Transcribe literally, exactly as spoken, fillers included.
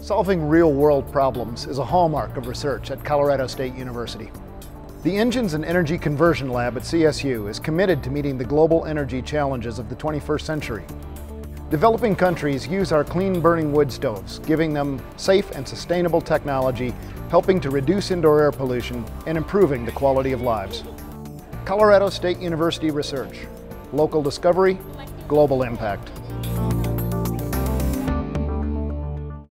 Solving real-world problems is a hallmark of research at Colorado State University. The Engines and Energy Conversion Lab at C S U is committed to meeting the global energy challenges of the twenty-first century. Developing countries use our clean-burning wood stoves, giving them safe and sustainable technology, helping to reduce indoor air pollution and improving the quality of lives. Colorado State University Research. Local discovery, global impact.